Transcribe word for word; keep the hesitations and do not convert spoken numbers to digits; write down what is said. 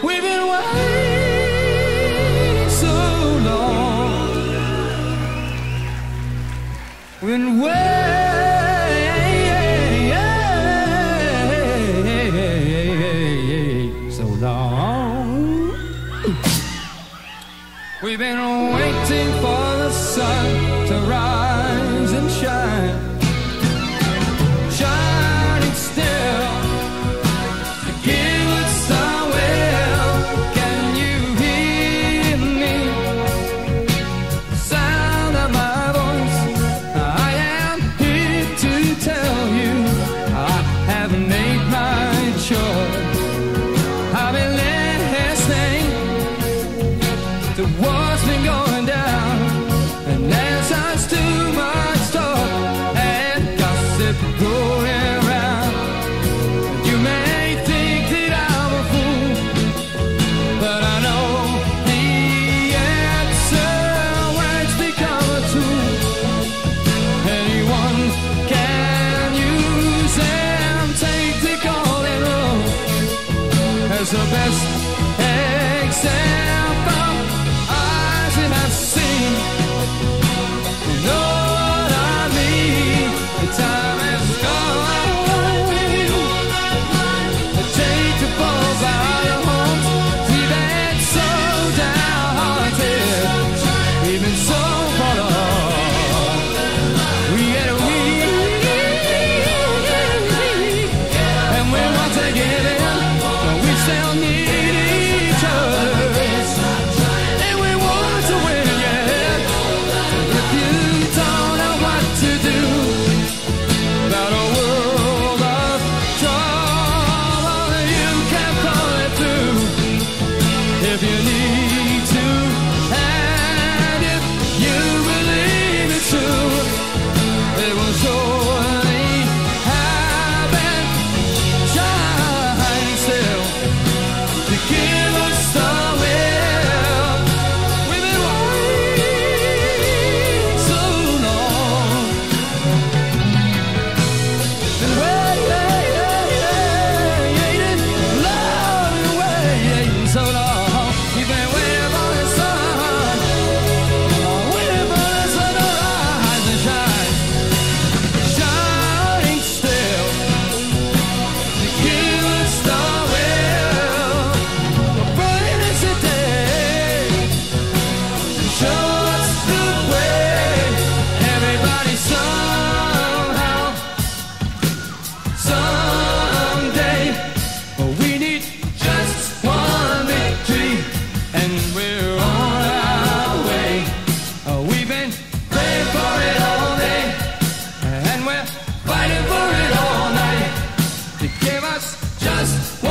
We've been waiting so long. We've been waiting so long. We've been waiting for the sun to rise and shine, shining still to give us our will. Can you hear me? The sound of my voice. I am here to tell you I have made my choice. I've been listening to what's been going down, and there's just too much talk and gossip going around. You may think that I'm a fool, but I know the answer when it's become a tool. Anyone can use them. Take the golden rule as the best example eyes that I've seen. You know what I mean. The time has gone to take the ball by the horns. We've been so downhearted, we've been so far off. We get a weak, and we want to give in, but we still need each other. And we want to win, yeah. If you don't know what to do about a world of trouble, you can pull it through. If you need to, and if you believe it's true, it will surely happen. Shine still to give us the will. We've been waiting so long. Been waiting, love, waiting so long. We've been waiting for the sun, waiting for the sun to rise and shine, shining still to give us the will. Bright as the day, show us the way. Everybody somehow, someday. We need just one victory, and we're on our way. We've been praying for it all day, and we're fighting for it all night. To give us just